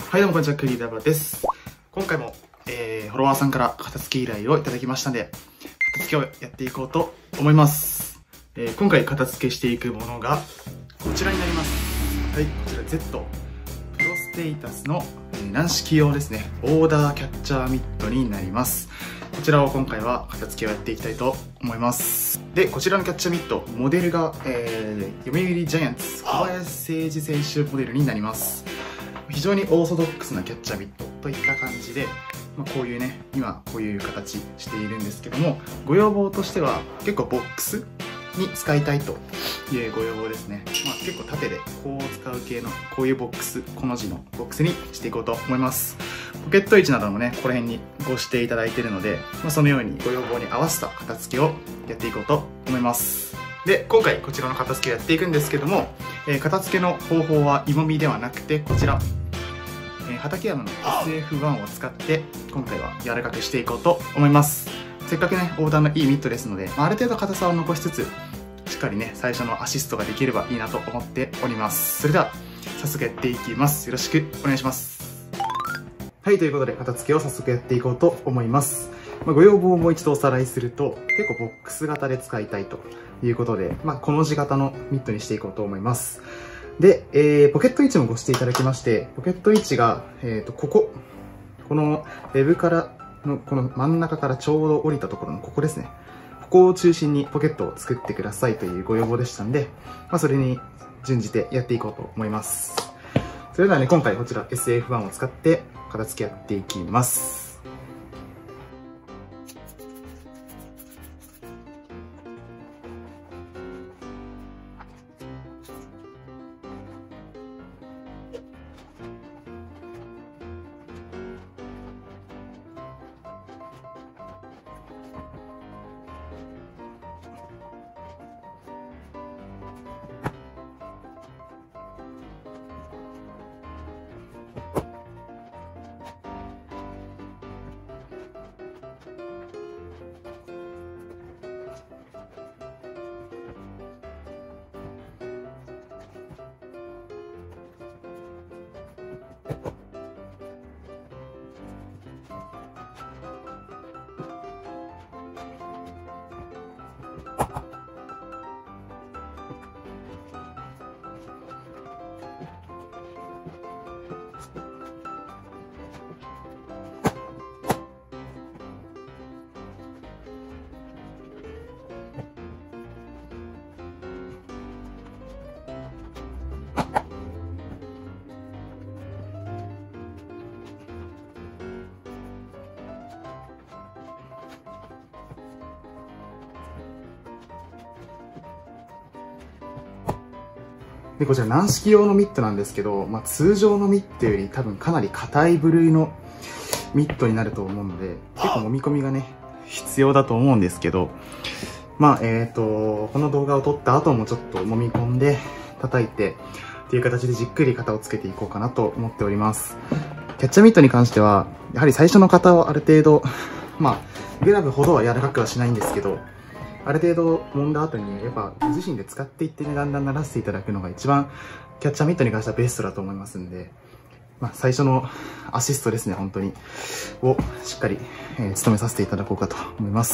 はい、どうもこんにちは、クリーダーバーです。今回も、フォロワーさんから片付け依頼をいただきましたので、片付けをやっていこうと思います。今回片付けしていくものが、こちらになります。はい、こちら Z プロステータスの軟式用ですね、オーダーキャッチャーミットになります。こちらを今回は片付けをやっていきたいと思います。で、こちらのキャッチャーミット、モデルが、読売ジャイアンツ小林誠司選手モデルになります。非常にオーソドックスなキャッチャーミットといった感じで、こういうね、今こういう形しているんですけども、ご要望としては結構ボックスに使いたいというご要望ですね。結構縦でこう使う系のこういうボックス、この字のボックスにしていこうと思います。ポケット位置などもね、ここら辺にご指定いただいているので、そのようにご要望に合わせた片付けをやっていこうと思います。で、今回こちらの片付けをやっていくんですけども、片付けの方法は芋みではなくてこちら、畠山の SF1 を使って今回は柔らかくしていこうと思います。せっかくね、オーダーのいいミットですので、ある程度硬さを残しつつ、しっかりね、最初のアシストができればいいなと思っております。それでは、早速やっていきます。よろしくお願いします。はい、ということで、片付けを早速やっていこうと思います。ご要望をもう一度おさらいすると、結構ボックス型で使いたいということで、この字型のミットにしていこうと思います。で、ポケット位置もご指定いただきまして、ポケット位置が、このウェブからのこの真ん中からちょうど降りたところのここですね。ここを中心にポケットを作ってくださいというご要望でしたんで、それに準じてやっていこうと思います。それではね、今回こちら SF1 を使って片付けやっていきます。で、こちら軟式用のミットなんですけど、通常のミットより多分かなり硬い部類のミットになると思うので、結構揉み込みがね、必要だと思うんですけど、この動画を撮った後もちょっと揉み込んで叩いてっていう形でじっくり型をつけていこうかなと思っております。キャッチャーミットに関しては、やはり最初の型をある程度、グラブほどは柔らかくはしないんですけど、ある程度揉んだ後にやっぱご自身で使っていってね、だんだん慣らしていただくのが一番キャッチャーミットに関してはベストだと思いますんで、最初のアシストですね、本当にをしっかり、務めさせていただこうかと思います。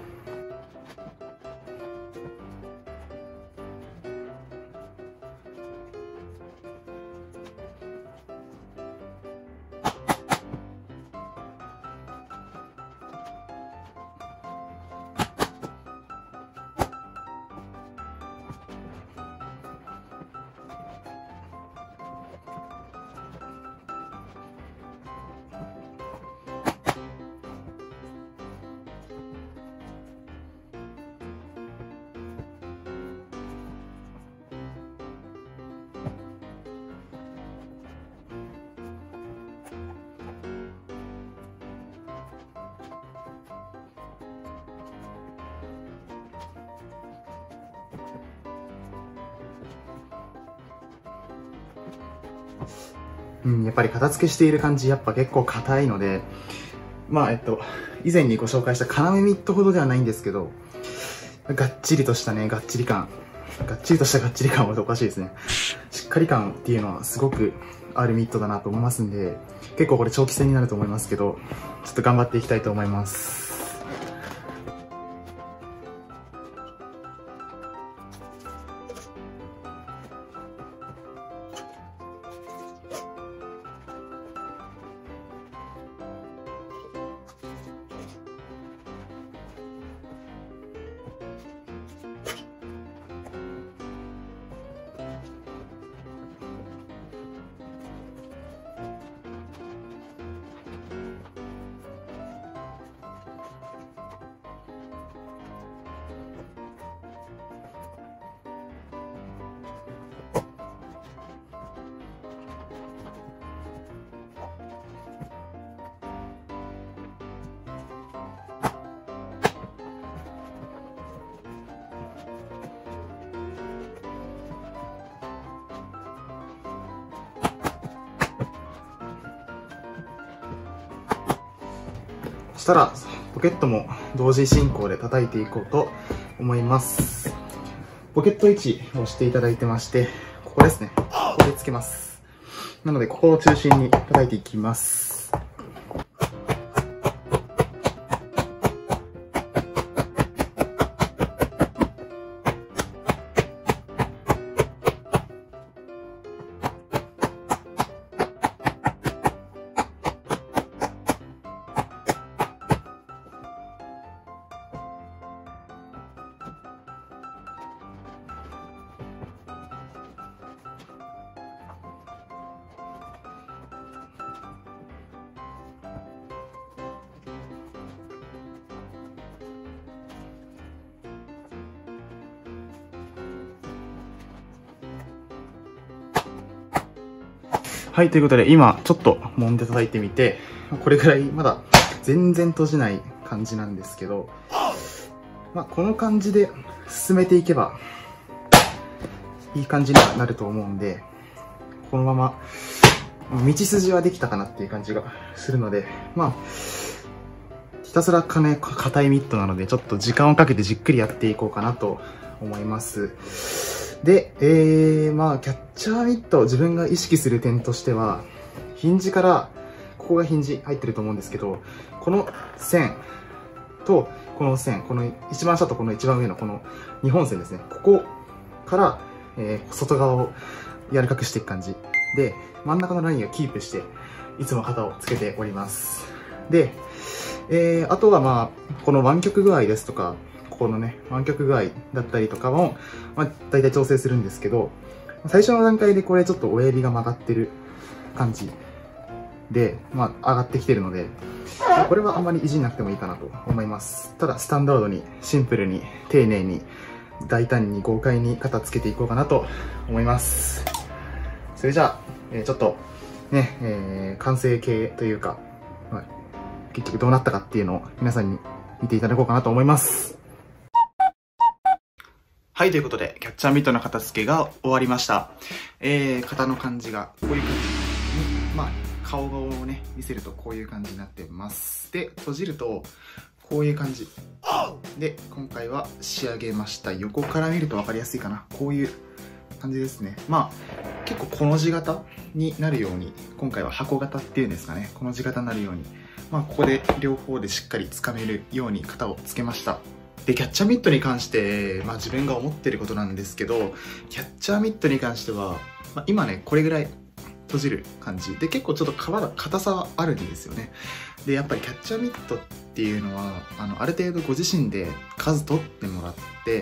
やっぱり片付けしている感じ、やっぱ結構硬いので、以前にご紹介した要ミットほどではないんですけど、がっちりとしたね、がっちり感はおかしいですね。しっかり感っていうのはすごくあるミットだなと思いますんで、結構これ長期戦になると思いますけど、ちょっと頑張っていきたいと思います。そしたらポケットも同時進行で叩いていこうと思います。ポケット位置を押していただいてまして、ここですね。ここでつけます。なのでここを中心に叩いていきます。はい、ということで今ちょっと揉んで叩いてみて、これぐらいまだ全然閉じない感じなんですけど、この感じで進めていけばいい感じにはなると思うんで、このまま道筋はできたかなっていう感じがするので、ひたすら硬いミットなのでちょっと時間をかけてじっくりやっていこうかなと思います。で、キャッチャーミット、自分が意識する点としては、ヒンジから、ここがヒンジ入ってると思うんですけど、この線と、この線、この一番下とこの一番上のこの2本線ですね。ここから、外側を柔らかくしていく感じ。で、真ん中のラインをキープして、いつも肩をつけております。で、あとはこの湾曲具合ですとか、ここのね、湾曲具合だったりとかも、大体調整するんですけど、最初の段階でこれちょっと親指が曲がってる感じで、上がってきてるので、これはあんまりいじんなくてもいいかなと思います。ただ、スタンダードに、シンプルに、丁寧に、大胆に、豪快に肩つけていこうかなと思います。それじゃあ、ちょっと、ね、完成形というか、結局どうなったかっていうのを皆さんに見ていただこうかなと思います。はい、ということで、キャッチャーミットの片付けが終わりました。肩の感じが、こういう感じに、顔をね、見せるとこういう感じになってます。で、閉じると、こういう感じ。で、今回は仕上げました。横から見ると分かりやすいかな。こういう感じですね。結構この字型になるように、今回は箱型っていうんですかね。この字型になるように、ここで両方でしっかり掴めるように型をつけました。で、キャッチャーミットに関して、自分が思ってることなんですけど、キャッチャーミットに関しては、今ね、これぐらい閉じる感じ。で、結構ちょっと硬さはあるんですよね。で、やっぱりキャッチャーミットっていうのは、ある程度ご自身で数取ってもらって、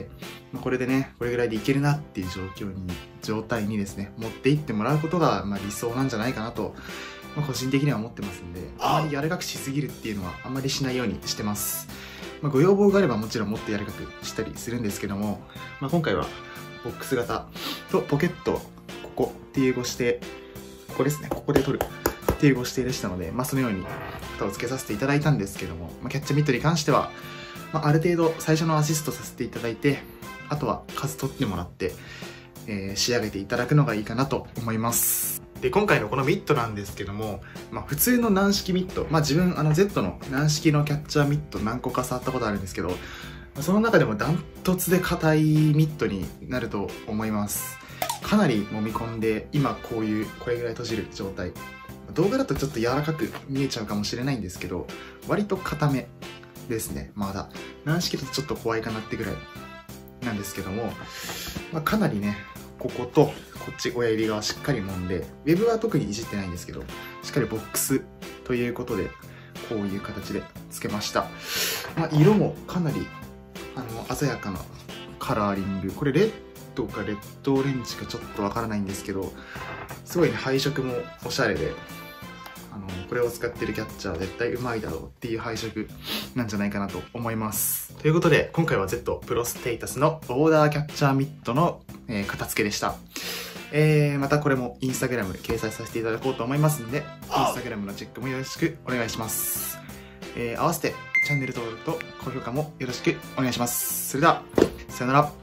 これでね、これぐらいでいけるなっていう状態にですね、持っていってもらうことが、理想なんじゃないかなと、個人的には思ってますんで、あまり柔らかくしすぎるっていうのはあんまりしないようにしてます。ご要望があればもちろんもっと柔らかくしたりするんですけども、今回はボックス型とポケット、ここっていうご指定、ここですね、ここで取るっていうご指定でしたので、そのように型をつけさせていただいたんですけども、キャッチャーミットに関しては、ある程度最初のアシストさせていただいて、あとは数取ってもらって、仕上げていただくのがいいかなと思います。で、今回のこのミットなんですけども、普通の軟式ミット、自分Z の軟式のキャッチャーミット何個か触ったことあるんですけど、その中でもダントツで硬いミットになると思います。 かなり揉み込んで、今これぐらい閉じる状態。動画だとちょっと柔らかく見えちゃうかもしれないんですけど、割と硬めですね、まだ。軟式だとちょっと怖いかなってぐらいなんですけども、かなりね、こことこっち親指側しっかり揉んで、ウェブは特にいじってないんですけど、しっかりボックスということで、こういう形でつけました。色もかなり鮮やかなカラーリング。これレッドかレッドオレンジかちょっとわからないんですけど、すごいね、配色もおしゃれで、これを使ってるキャッチャーは絶対うまいだろうっていう配色なんじゃないかなと思います。ということで、今回は Z プロステイタスのボーダーキャッチャーミットの、片付けでした。またこれもインスタグラムで掲載させていただこうと思いますので、インスタグラムのチェックもよろしくお願いします。合わせてチャンネル登録と高評価もよろしくお願いします。それでは、さよなら。